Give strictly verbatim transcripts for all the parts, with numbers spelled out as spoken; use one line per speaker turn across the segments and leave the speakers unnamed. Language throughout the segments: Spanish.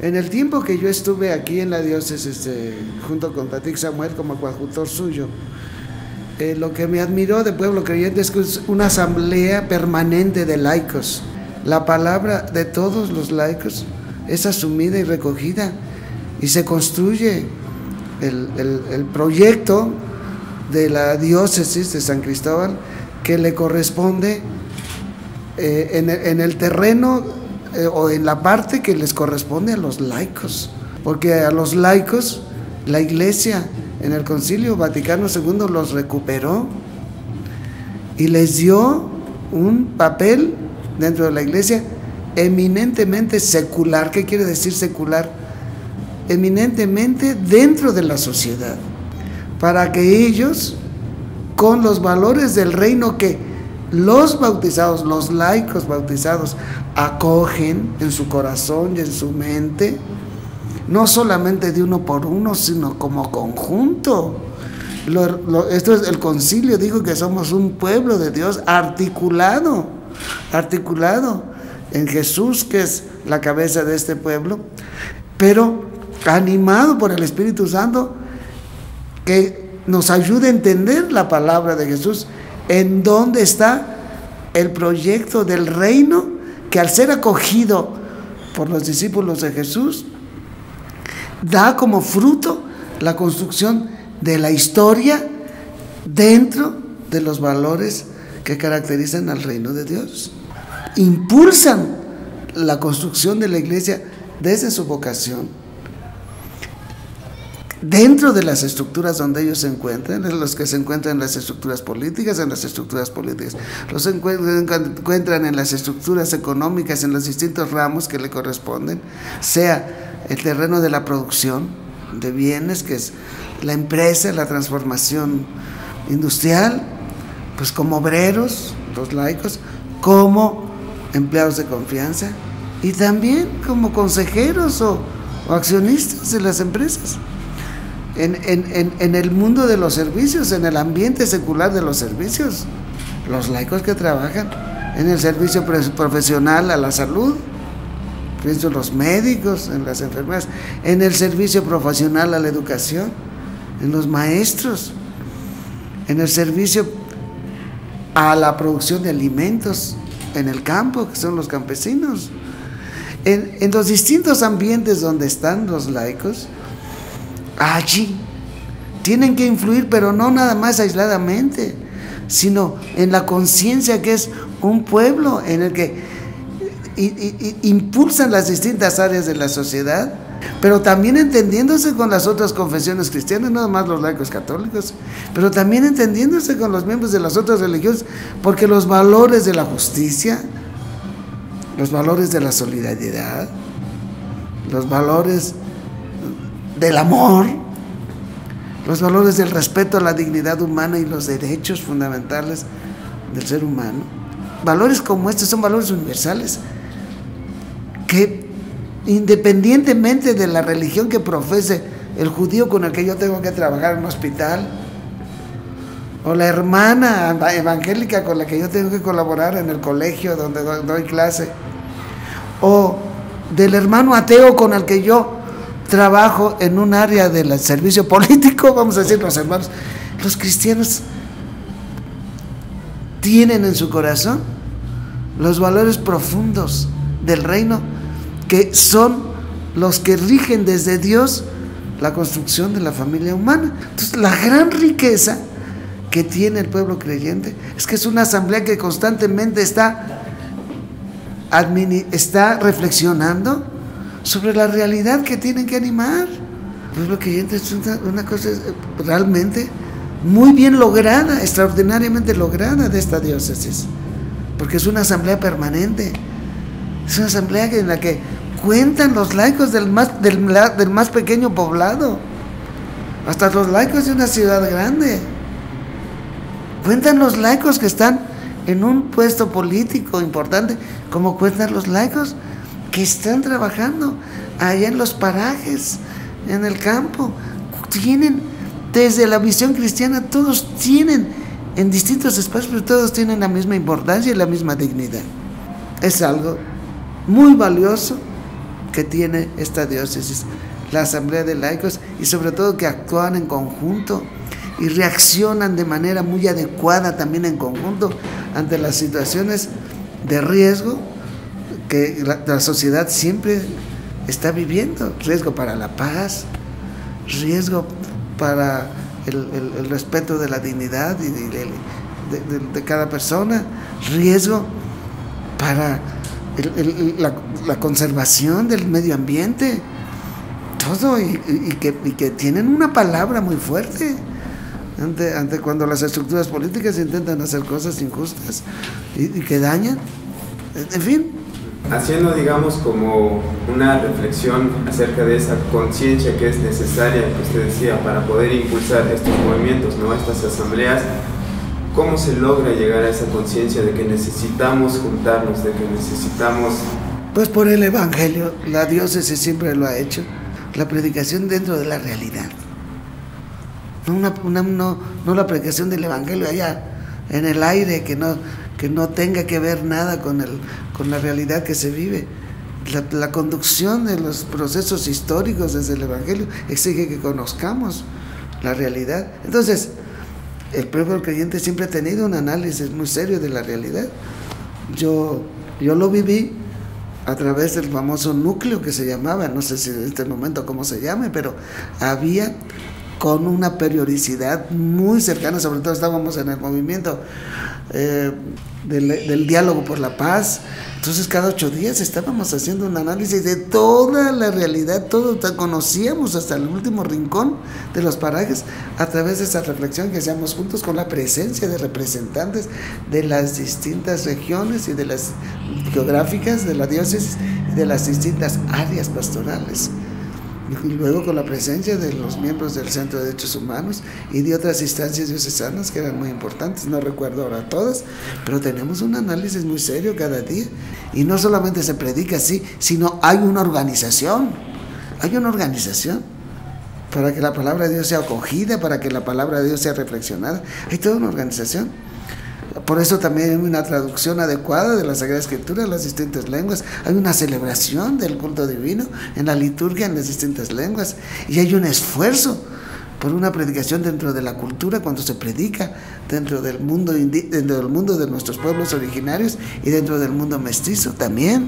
En el tiempo que yo estuve aquí en la diócesis, este, junto con Tatik Samuel como coadjutor suyo, eh, lo que me admiró de Pueblo Creyente es que es una asamblea permanente de laicos. La palabra de todos los laicos es asumida y recogida, y se construye el, el, el proyecto de la diócesis de San Cristóbal que le corresponde eh, en, el, en el terreno eh, o en la parte que les corresponde a los laicos, porque a los laicos la Iglesia en el Concilio Vaticano segundo los recuperó y les dio un papel dentro de la Iglesia eminentemente secular. ¿Qué quiere decir secular? Eminentemente dentro de la sociedad, para que ellos, con los valores del reino que los bautizados, los laicos bautizados, acogen en su corazón y en su mente, no solamente de uno por uno, sino como conjunto. Lo, lo, esto es el concilio, dijo que somos un pueblo de Dios articulado, articulado en Jesús, que es la cabeza de este pueblo, pero animado por el Espíritu Santo, que nos ayude a entender la palabra de Jesús, en dónde está el proyecto del reino, que al ser acogido por los discípulos de Jesús, da como fruto la construcción de la historia dentro de los valores que caracterizan al reino de Dios. Impulsan la construcción de la iglesia desde su vocación, dentro de las estructuras donde ellos se encuentran, en los que se encuentran en las estructuras políticas, en las estructuras políticas, los encuentran en las estructuras económicas, en los distintos ramos que le corresponden, sea el terreno de la producción de bienes, que es la empresa, la transformación industrial, pues como obreros, los laicos, como empleados de confianza, y también como consejeros o, o accionistas de las empresas. En, en, en, en el mundo de los servicios, en el ambiente secular de los servicios, los laicos que trabajan en el servicio profesional a la salud, pienso en los médicos, en las enfermeras, en el servicio profesional a la educación, en los maestros, en el servicio a la producción de alimentos en el campo, que son los campesinos, en, en los distintos ambientes donde están los laicos. Allí tienen que influir, pero no nada más aisladamente, sino en la conciencia que es un pueblo en el que y, y, y impulsan las distintas áreas de la sociedad, pero también entendiéndose con las otras confesiones cristianas, no nada más los laicos católicos, pero también entendiéndose con los miembros de las otras religiones, porque los valores de la justicia, los valores de la solidaridad, los valores del amor, los valores del respeto a la dignidad humana y los derechos fundamentales del ser humano, valores como estos son valores universales que, independientemente de la religión que profese el judío con el que yo tengo que trabajar en un hospital, o la hermana evangélica con la que yo tengo que colaborar en el colegio donde doy clase, o del hermano ateo con el que yo trabajo en un área del servicio político, vamos a decir los hermanos, los cristianos tienen en su corazón los valores profundos del reino, que son los que rigen desde Dios la construcción de la familia humana. Entonces, la gran riqueza que tiene el pueblo creyente es que es una asamblea que constantemente está, está reflexionando sobre la realidad que tienen que animar. El pueblo creyente es una, una cosa realmente muy bien lograda, extraordinariamente lograda de esta diócesis, porque es una asamblea permanente, es una asamblea en la que cuentan los laicos del más, del, del más pequeño poblado hasta los laicos de una ciudad grande. Cuentan los laicos que están en un puesto político importante, como cuentan los laicos que están trabajando allá en los parajes, en el campo. Tienen, desde la visión cristiana, todos tienen, en distintos espacios, pero todos tienen la misma importancia y la misma dignidad. Es algo muy valioso que tiene esta diócesis, la Asamblea de Laicos, y sobre todo que actúan en conjunto y reaccionan de manera muy adecuada también en conjunto ante las situaciones de riesgo que la, la sociedad siempre está viviendo, riesgo para la paz, riesgo para el, el, el respeto de la dignidad y de, de, de, de cada persona, riesgo para el, el, la, la conservación del medio ambiente, todo, y, y, que, y que tienen una palabra muy fuerte ante, ante cuando las estructuras políticas intentan hacer cosas injustas y, y que dañan, en fin.
Haciendo, digamos, como una reflexión acerca de esa conciencia que es necesaria, que usted decía, para poder impulsar estos movimientos, ¿no?, estas asambleas, ¿cómo se logra llegar a esa conciencia de que necesitamos juntarnos, de que necesitamos...?
Pues por el Evangelio, la diócesis siempre lo ha hecho, la predicación dentro de la realidad, no, una, una, no, no la predicación del Evangelio allá en el aire, que no, que no tenga que ver nada con, el, con la realidad que se vive. La, la conducción de los procesos históricos desde el Evangelio exige que conozcamos la realidad. Entonces, el pueblo creyente siempre ha tenido un análisis muy serio de la realidad. Yo, yo lo viví a través del famoso núcleo que se llamaba, no sé si en este momento cómo se llame, pero había con una periodicidad muy cercana, sobre todo estábamos en el movimiento eh, del, del diálogo por la paz. Entonces cada ocho días estábamos haciendo un análisis de toda la realidad, todo, conocíamos hasta el último rincón de los parajes a través de esa reflexión que hacíamos juntos con la presencia de representantes de las distintas regiones y de las geográficas de la diócesis y de las distintas áreas pastorales. Y luego con la presencia de los miembros del Centro de Derechos Humanos y de otras instancias diocesanas que eran muy importantes, no recuerdo ahora todas, pero tenemos un análisis muy serio cada día, y no solamente se predica así, sino hay una organización, hay una organización para que la palabra de Dios sea acogida, para que la palabra de Dios sea reflexionada, hay toda una organización. Por eso también hay una traducción adecuada de la Sagrada Escritura en las distintas lenguas. Hay una celebración del culto divino en la liturgia en las distintas lenguas. Y hay un esfuerzo por una predicación dentro de la cultura cuando se predica dentro del mundo, dentro del mundo de nuestros pueblos originarios y dentro del mundo mestizo también.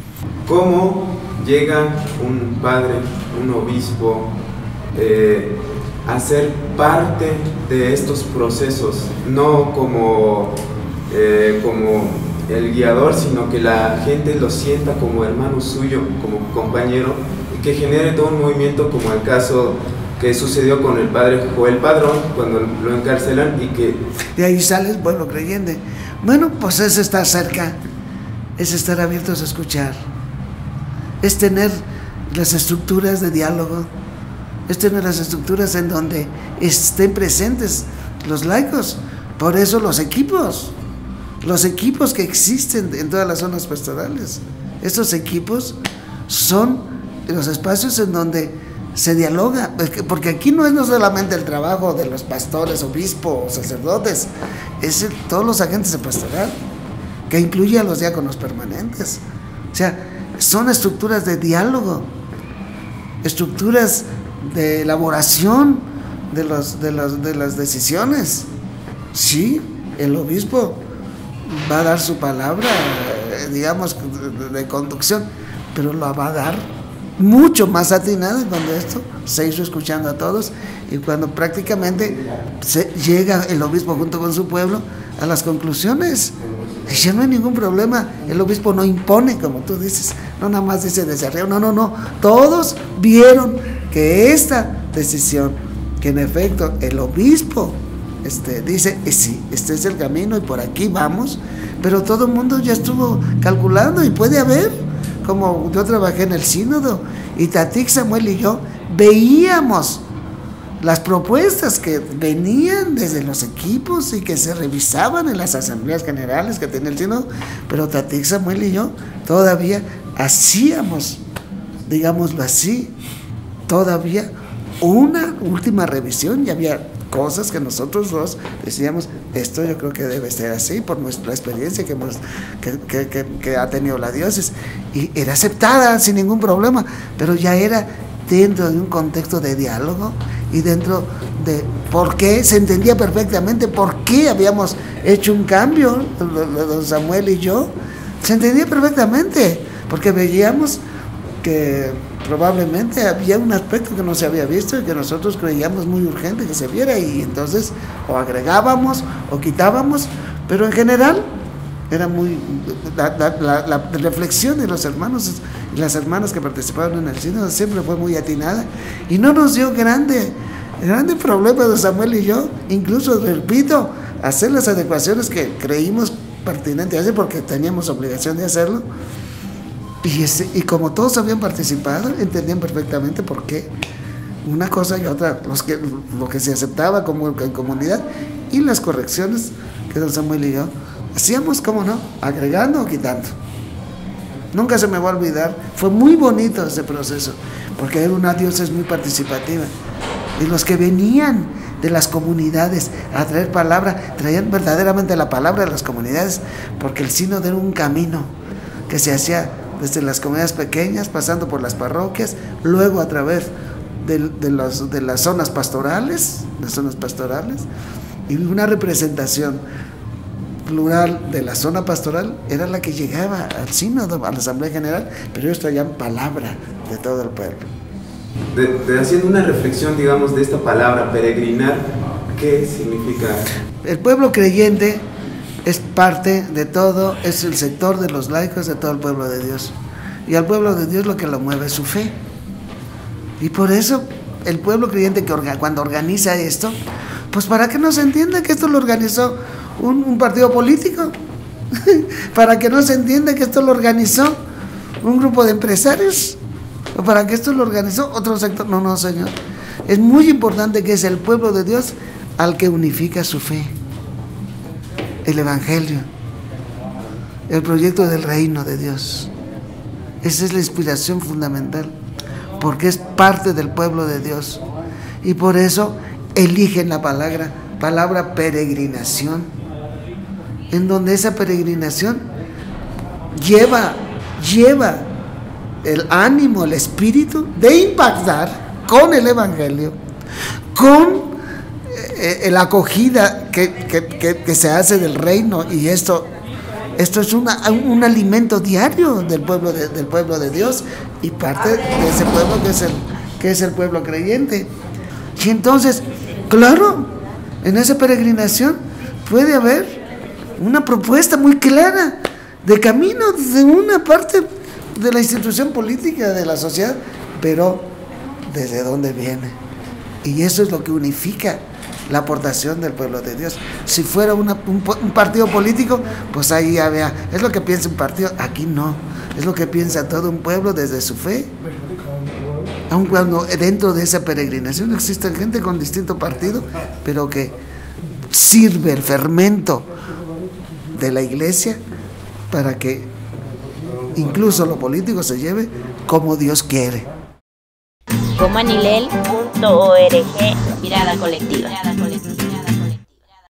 ¿Cómo llega un padre, un obispo, eh, a ser parte de estos procesos, no como, eh, como el guiador, sino que la gente lo sienta como hermano suyo, como compañero, y que genere todo un movimiento, como el caso que sucedió con el padre Joel Padrón cuando lo encarcelan, y que
de ahí sale el pueblo creyente? Bueno, pues es estar cerca, es estar abiertos a escuchar, es tener las estructuras de diálogo, es tener las estructuras en donde estén presentes los laicos. Por eso los equipos, los equipos que existen en todas las zonas pastorales, estos equipos son los espacios en donde se dialoga, porque aquí no es no solamente el trabajo de los pastores, obispos, sacerdotes, es el, todos los agentes de pastoral, que incluye a los diáconos permanentes. O sea, son estructuras de diálogo, estructuras de elaboración de, los, de, los, de las decisiones. Sí, el obispo va a dar su palabra, digamos, de, de conducción, pero lo va a dar mucho más atinada cuando esto se hizo escuchando a todos y cuando prácticamente se llega el obispo junto con su pueblo a las conclusiones. Y ya no hay ningún problema, el obispo no impone, como tú dices, no nada más dice desde arriba, no, no, no, todos vieron que esta decisión, que en efecto el obispo este, dice, eh, sí, este es el camino y por aquí vamos, pero todo el mundo ya estuvo calculando y puede haber, como yo trabajé en el sínodo y Tatik, Samuel y yo veíamos las propuestas que venían desde los equipos y que se revisaban en las asambleas generales que tenía el sínodo, pero Tatik, Samuel y yo todavía hacíamos, digámoslo así, todavía una última revisión, ya había cosas que nosotros dos decíamos, esto yo creo que debe ser así por nuestra experiencia que, hemos, que, que, que, que ha tenido la diócesis, y era aceptada sin ningún problema, pero ya era dentro de un contexto de diálogo y dentro de por qué se entendía perfectamente por qué habíamos hecho un cambio, don Samuel y yo, se entendía perfectamente, porque veíamos que probablemente había un aspecto que no se había visto y que nosotros creíamos muy urgente que se viera, y entonces o agregábamos o quitábamos, pero en general era muy la, la, la, la reflexión de los hermanos y las hermanas que participaron en el sínodo siempre fue muy atinada y no nos dio grande grande problema de Samuel y yo, incluso repito, hacer las adecuaciones que creímos pertinentes hacer porque teníamos obligación de hacerlo. Y, ese, y como todos habían participado, entendían perfectamente por qué una cosa y otra, los que, lo que se aceptaba como en comunidad y las correcciones que don Samuel y yo hacíamos, ¿cómo no? Agregando o quitando. Nunca se me va a olvidar, fue muy bonito ese proceso, porque era una diócesis muy participativa. Y los que venían de las comunidades a traer palabra, traían verdaderamente la palabra de las comunidades, porque el sínodo era un camino que se hacía desde las comunidades pequeñas, pasando por las parroquias, luego a través de, de, los, de las zonas pastorales, las zonas pastorales, y una representación plural de la zona pastoral era la que llegaba al sínodo, a la Asamblea General, pero ellos traían palabra de todo el pueblo.
De, de haciendo una reflexión, digamos, de esta palabra, peregrinar, ¿qué significa?
El pueblo creyente es parte de todo, es el sector de los laicos de todo el pueblo de Dios. Y al pueblo de Dios lo que lo mueve es su fe. Y por eso el pueblo creyente que orga, cuando organiza esto, pues para que no se entienda que esto lo organizó un, un partido político, para que no se entienda que esto lo organizó un grupo de empresarios, o para que esto lo organizó otro sector. No, no, Señor. Es muy importante que es el pueblo de Dios al que unifica su fe. El Evangelio, el proyecto del reino de Dios. Esa es la inspiración fundamental, porque es parte del pueblo de Dios. Y por eso eligen la palabra, palabra peregrinación, en donde esa peregrinación lleva, lleva el ánimo, el espíritu de impactar con el Evangelio, con Eh, la acogida que, que, que, que se hace del reino, y esto, esto es una, un alimento diario del pueblo de, del pueblo de Dios y parte de ese pueblo que es, el, que es el pueblo creyente. Y entonces, claro, en esa peregrinación puede haber una propuesta muy clara de camino de una parte de la institución política de la sociedad, pero ¿desde dónde viene? Y eso es lo que unifica la aportación del pueblo de Dios. Si fuera una, un, un partido político, pues ahí ya vea, es lo que piensa un partido. Aquí no, es lo que piensa todo un pueblo desde su fe. Aun cuando dentro de esa peregrinación existe gente con distinto partido, pero que sirve el fermento de la iglesia para que incluso lo político se lleve como Dios quiere.
comanilel punto org, mirada colectiva. Mirada colectiva.